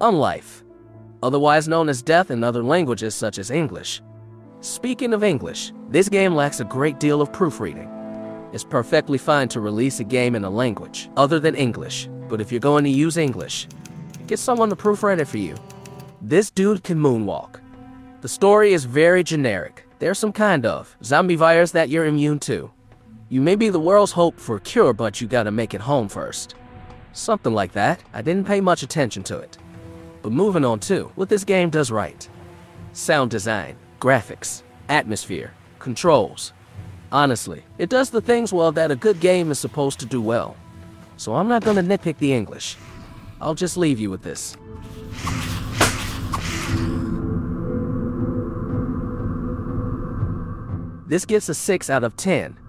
Unlife, otherwise known as death in other languages such as English. Speaking of English, this game lacks a great deal of proofreading. It's perfectly fine to release a game in a language other than English, but if you're going to use English, get someone to proofread it for you. This dude can moonwalk. The story is very generic. There's some kind of zombie virus that you're immune to. You may be the world's hope for a cure, but you gotta make it home first. Something like that. I didn't pay much attention to it. But moving on to what this game does right. Sound design, graphics, atmosphere, controls. Honestly, it does the things well that a good game is supposed to do well. So I'm not gonna nitpick the English. I'll just leave you with this. This gets a 6 out of 10.